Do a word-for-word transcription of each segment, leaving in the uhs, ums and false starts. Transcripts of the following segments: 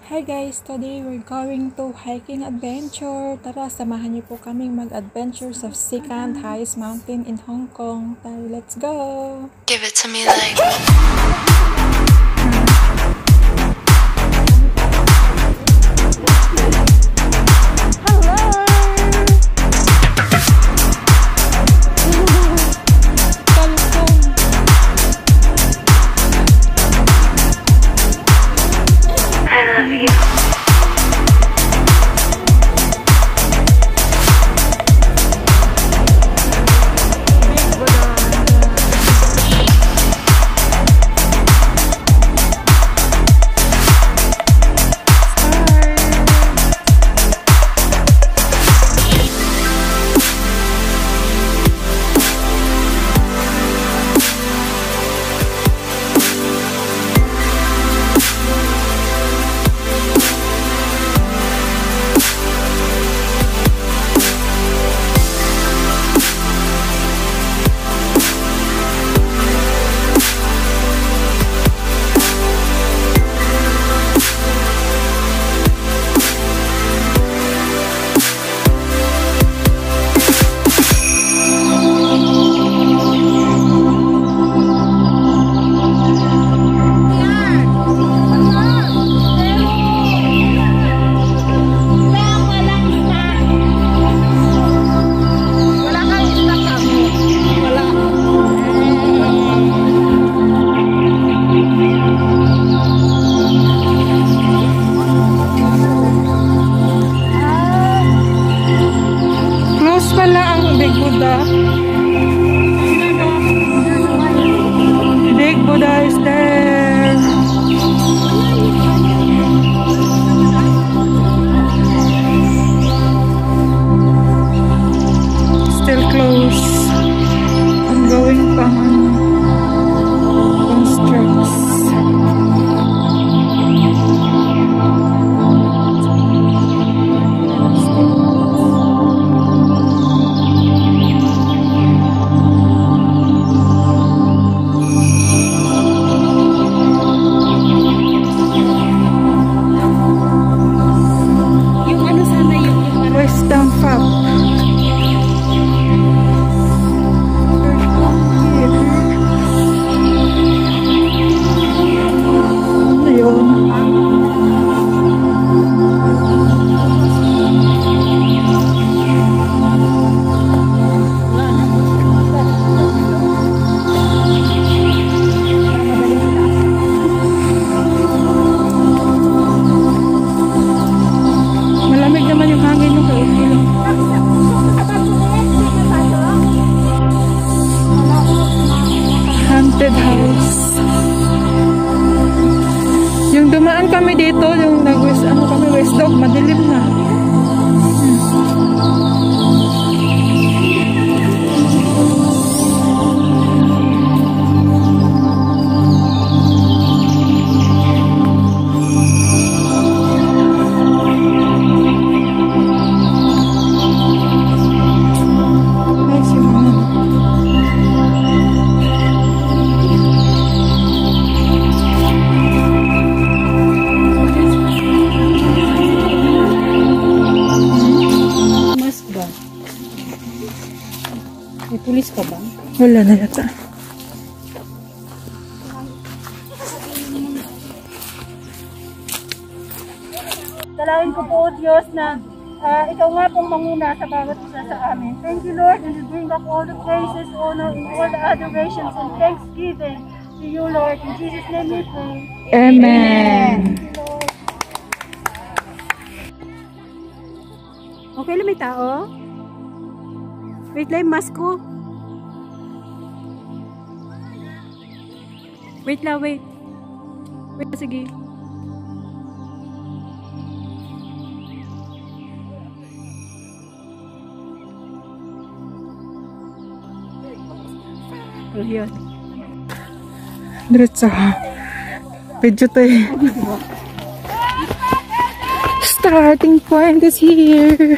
Hi guys! Today we're going to hiking adventure. Tara, samahan niyo po kaming mag-adventure sa second highest mountain in Hong Kong. Tara, let's go! Give it to me like Big Buddha is there. Still close. I'm going pang constructs. Western Fab. Ayun. Malamig naman yung hangin yung kaupil. Haunted house. Yung dumaan kami dito, yung nag-west, ano kami, West Dog, madilim na. May pulis ka ba? Wala na yata. Dalangin ko po, Diyos, na uh, ikaw nga pong manguna sa bawat isa sa amin. Thank you, Lord, and we bring back all the praises, honor, and all the adorations and thanksgiving to you, Lord. In Jesus' name we pray. Amen. Okay lang, may tao? Wait lang, mask ko. Wait lang, wait. Wait, sige. Oh, yun. Diretso. Video to eh. Starting point is here.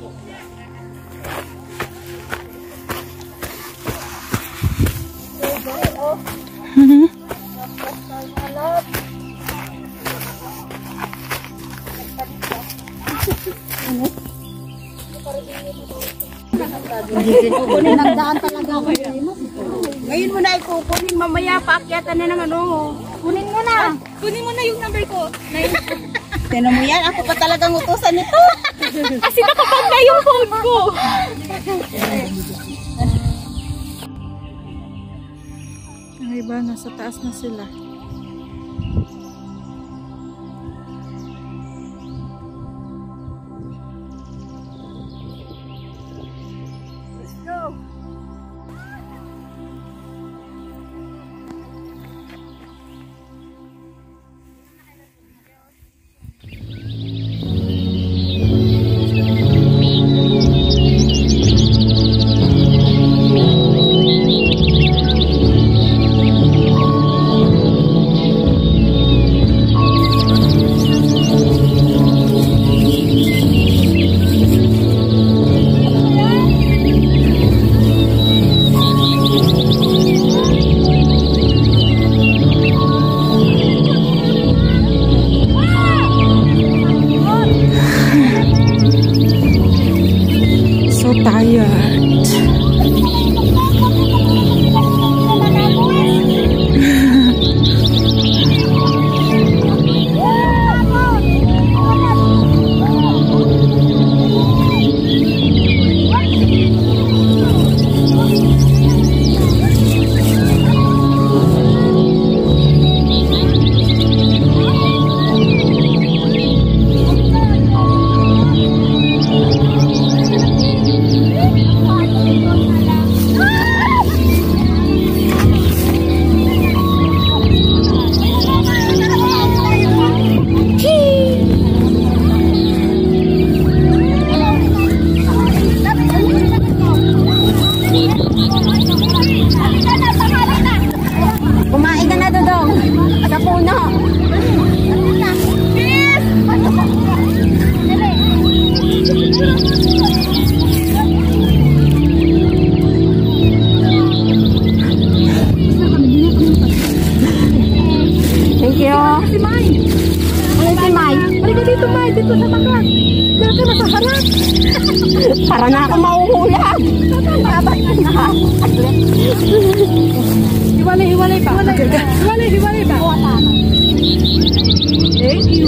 Nagdaan talaga ako. Ngayon mo na ikukunin, mamaya paakyatan na ng ano. Kunin mo na. Kunin mo na yung number ko. Tinan mo yan, ako pa talagang utusan nito. Kasi nakapag na yung phone ko. Ang iba, nasa taas na sila. Let's go. So tired. Kumain ka na, Dodong. Sa puno. Thank you. Si Mai. Ano si Mai? Halika dito, Mai. Dito sa makat. Diyan ka na sa harap. Para na ako mauhulag. Dapat na. Hiwalay, hiwalay ba? Hiwalay, hiwalay ba? Thank you.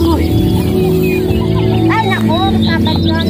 Ay, nako. Kapag lang.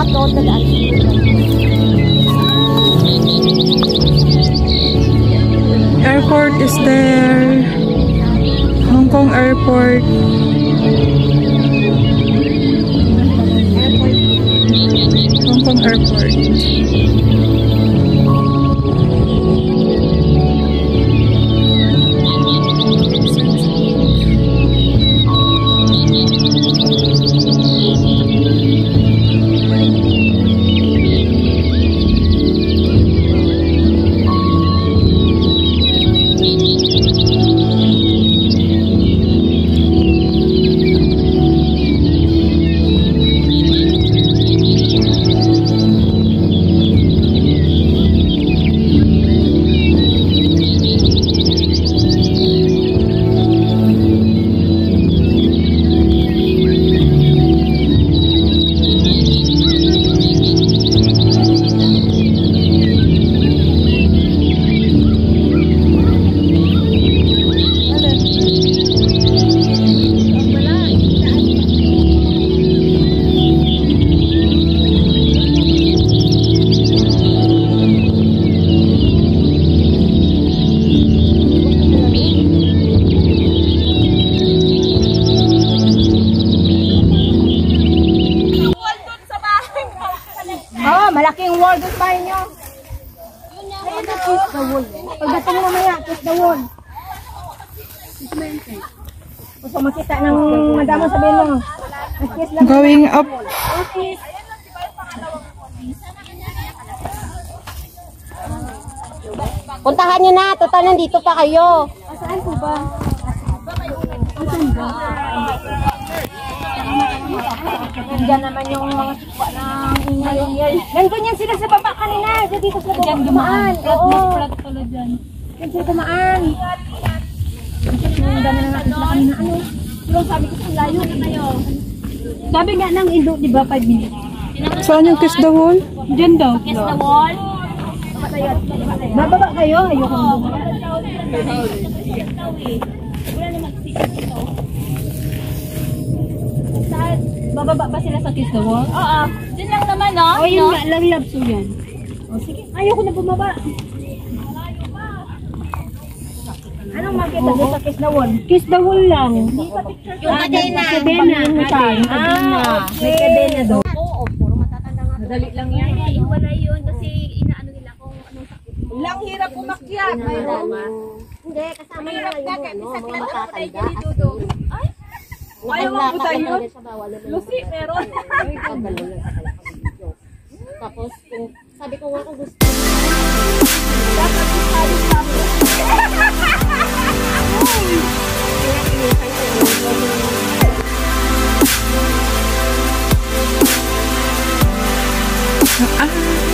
total at Airport is there. Hong Kong Airport. Hong Kong Airport. Oh, malaking wall doon ba inyo? Ayun na, kiss the wall. Pagdating mo mamaya, kiss the wall. Gusto makita ng madamo sabihin mo. Kiss lang. Going up. Puntahan nyo na, total nandito pa kayo. Saan po ba? Saan ba? Diyan naman yung mga sikwa ng ingay. Nandun yan sila sa baba kanina. Dito sila diyan dumaan. Oo. Diyan sila dumaan. Ang dami na natin sila kanina. Ano? Pero sabi ko sa layo na kayo. Sabi nga ng Indo, di ba, five minutes? Saan yung kiss the wall? Diyan daw. Kiss the wall. Bababa kayo. Ayoko na. Wala naman dito. Saan? Bababa ba sila sa kiss the wall? Oo. Diyan lang naman, no? O, yun nga. Love so yan. O, sige. Ayoko na bumaba. Anong makita doon sa kiss the wall? Kiss the wall lang. Yung kadena. Kadena. Ah, may kadena doon. Oo, puro matatanda nga. Madali lang yan. Wala yun kasi inaano nila kung anong sakit. Lang hirap umakyat. Hindi, kasama nila yung ano, mga matatanda. Ay! Ayaw mo sa'yo? Lucy, meron. Tapos, sabi ko nga kung gusto. Dapat sabi sabi. Ah.